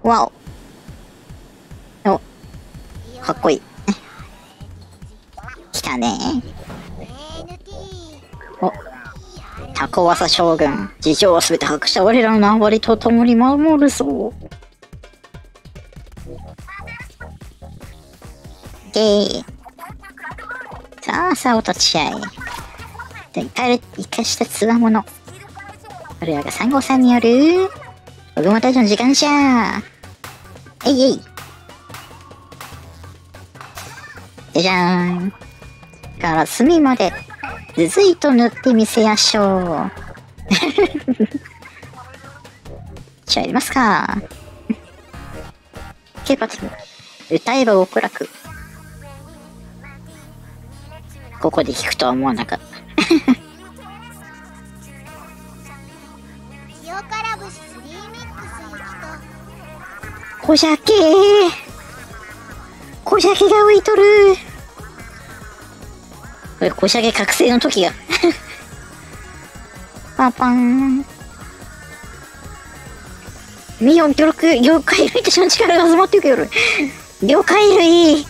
わお。お、かっこいい。来たね。お、タコワサ将軍、事情はすべて把握した我らの縄張りと共に守るぞ。ゲー。さあさあお立ち会い。生かしたつわもの。我らが3号さんによる、オグマ大将の時間じゃ。えいえい。じゃじゃーん。から隅まで、ずずいと塗ってみせやしょう。じゃあやりますか。ケーパツ、歌えば極楽。ここで聞くとは思わなかった。小鮭小鮭が浮いとる。これ小鮭覚醒の時が。パンパン。ミヨン魚介類たちの力が集まっていくよる。魚介類。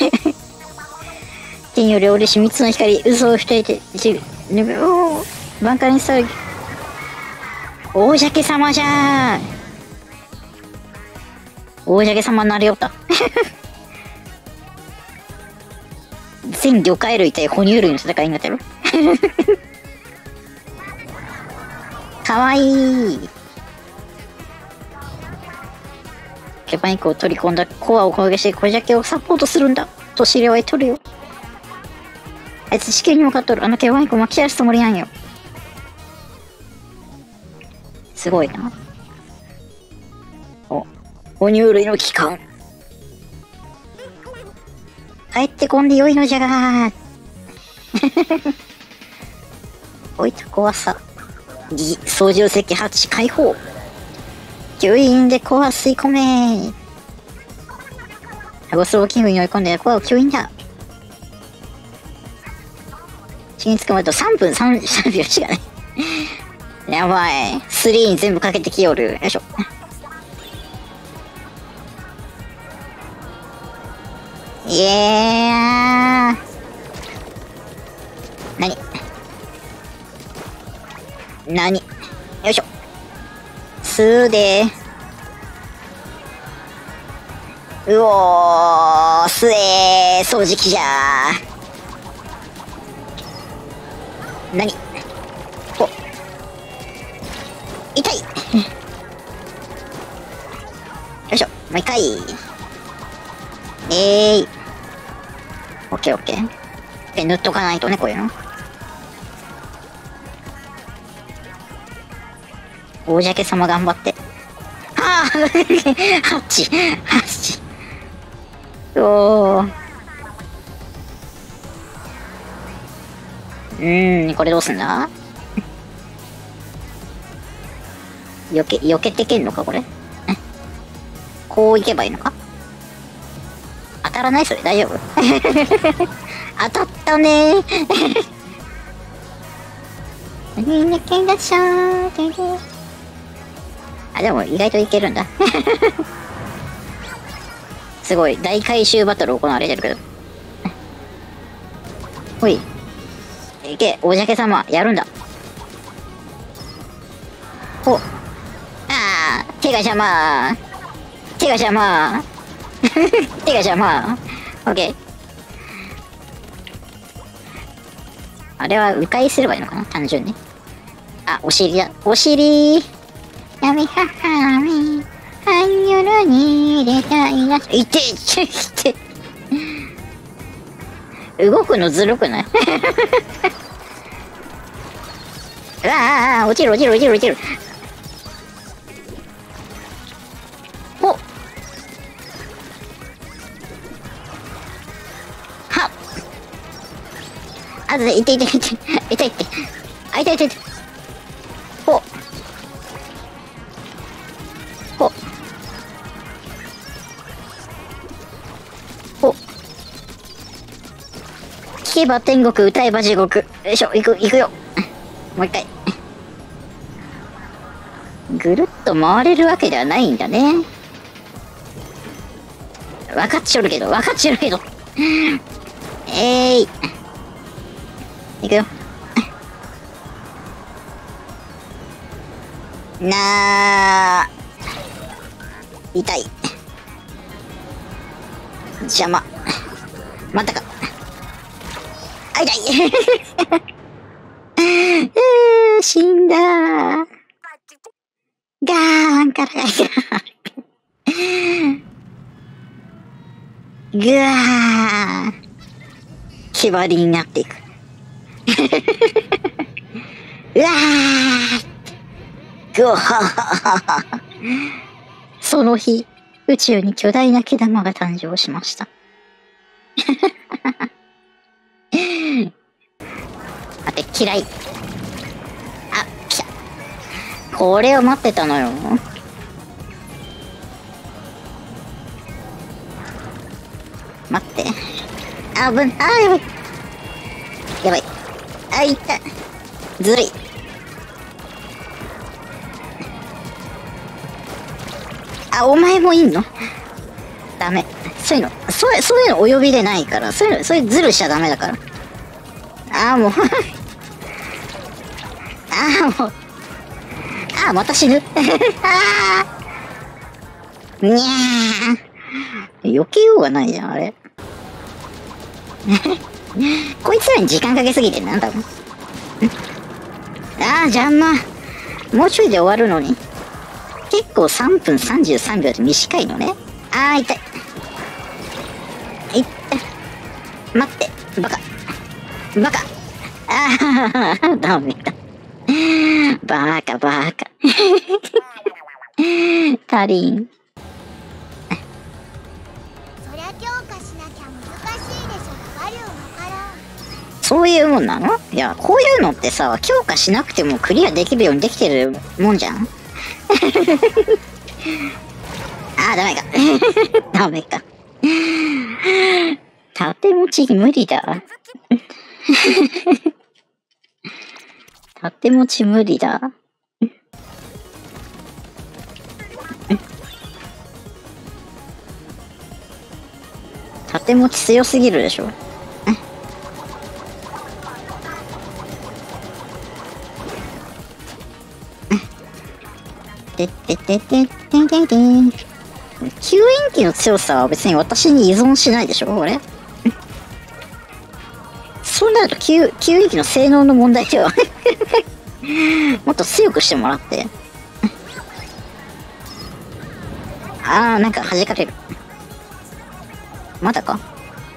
天より俺し3つの光、嘘を二人で、挽回にしたる。大鮭様じゃー。大鮭様になりよった。全魚介類対哺乳類の戦いになってる。かわいい。ケパニックを取り込んだコアを攻撃して小鮭をサポートするんだと知り合いとるよ。あいつ地球に向かっとる。あのケパニックを巻き出すつもりなんよ。すごいな。お、哺乳類の機関。帰ってこんでよいのじゃがー。おいた怖さ。操縦席ハッチ開放。吸引でコア吸い込め。タゴスローキングに追い込んでコアを吸引だ。死につくまでと3分3秒しかない。やばい。3に全部かけてきよる。よいしょ。いやー。何よいしょ。すでうおー、すえー、掃除機じゃー。何お、痛い。よいしょ、もう一回。オッケーオッケー。塗っとかないとね、こういうの。大鮭様頑張って。はあハッチハッチ。これどうすんだ。避けてけんのかこれ。こういけばいいのか。当たらないそれ大丈夫。当たったねー。あ、でも意外といけるんだ。すごい大回収バトル行われてるけど。ほい、いけ、大鮭様やるんだ。お、あー、手が邪魔。手が邪魔。手が邪魔。オッケー。あれは迂回すればいいのかな、単純に。あ、お尻だ。お尻。闇ははみ。半夜に入れたいな。いていて。動くのずるくない。うわあ、落ちる落ちる落ちる落ちる。おっ。はっ。あ、いていていて。いていて。あ、いていていて。おっ。おっ。おっ。聞けば天国、歌えば地獄。よいしょ、行くよ。もう一回。ぐるっと回れるわけではないんだね。 分かっちゃるけど。いくよ。痛い。邪魔。またか。あ、痛い。死んだー。ガーンからが痛い。ぐわー。決まりになっていく。うわー。ぐわー。その日、宇宙に巨大な毛玉が誕生しました。待って、嫌い。あ、来た。これを待ってたのよ。待って。やばい。やばい。いった。ずるい。お前もいんの？ダメ。そういうのお呼びでないから。そういうズルしちゃダメだから。もう。もう。また死ぬ。にゃー。避けようがないじゃん、あれ。こいつらに時間かけすぎてんなんだろう。邪魔。もうちょいで終わるのに。結構3分33秒って短いのね。痛い。待って、バカ。ダメだ。バカ。足りん。 そりゃ強化しなきゃ難しいでしょ。バリューわからん。 そういうもんなの？いや、こういうのってさ、強化しなくてもクリアできるようにできてるもんじゃん。ダメか。縦持ち無理だ。縦持ち無理だ。縦持ち強すぎるでしょ。吸引機の強さは別に私に依存しないでしょ、これ。そうなると吸引機の性能の問題ではもっと強くしてもらって。なんか弾かれる。まだか。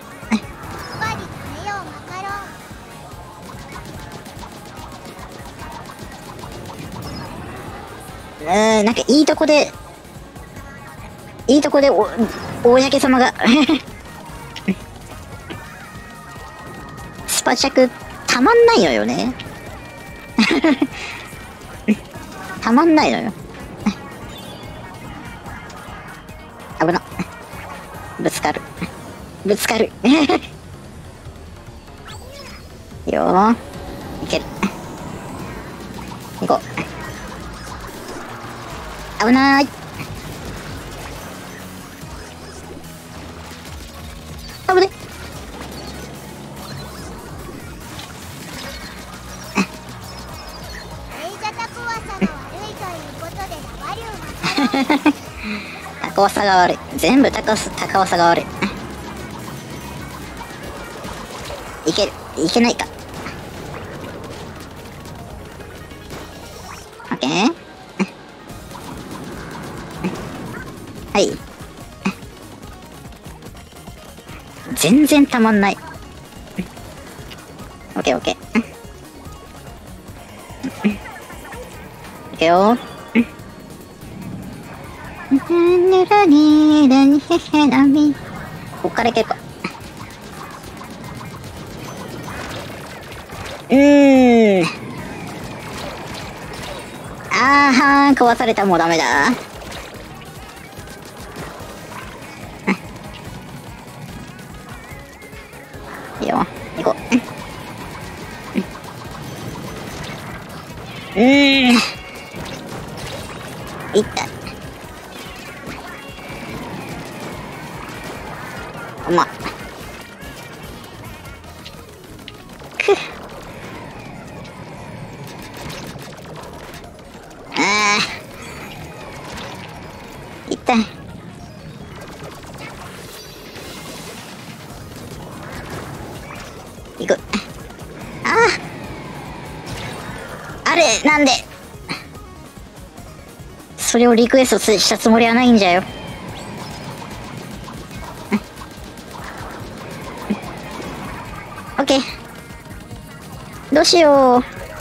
なんかいいとこで公様がスパチャクたまんないのよね。たまんないのよ。危な。ぶつかる。よー。いける。行こう。危ない。危ね。高わさが悪い。全部高わさが悪い。いける。いけないか。オッケー。はい。全然たまんない。オッケー。いくよ。こっからいけるか。壊された。もうダメだ。いいよ、行こう。いった。 まっ。くっ。あー。痛い。行く。ああ。あれ、なんで。それをリクエストしたつもりはないんじゃよ。オッケー。どうしよう。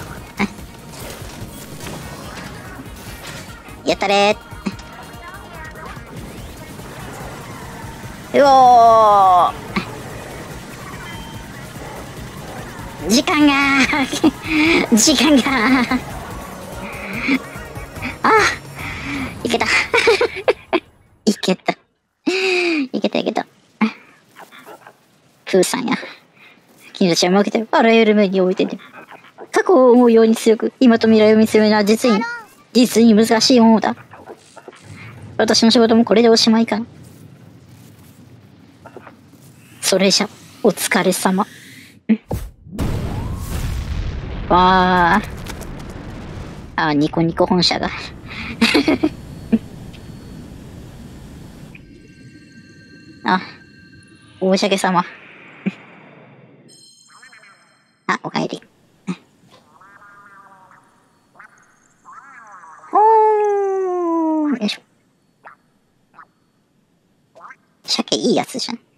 やったれー。うおー。時間が時間があ、いけたいけたいけたいけた。プーさんや。君たちは負けてる。あらゆる面においてね。過去を思うように強く、今と未来を見つめるのは実に難しいものだ。私の仕事もこれでおしまいかな。それじゃ、お疲れ様。わあ。ニコニコ本社が。あ、大鮭様。あ、おかえり。おー、よいしょ。鮭いいやつじゃん。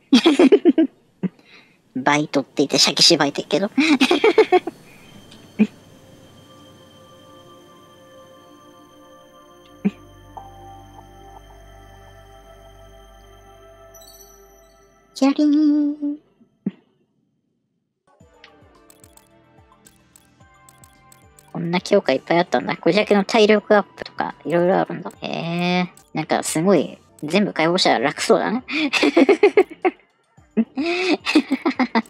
バイトって言って鮭縛いてるけど。キャリーン。こんな強化いっぱいあったんだ。これだけの体力アップとかいろいろあるんだ。へえ。なんかすごい全部解放したら楽そうだね。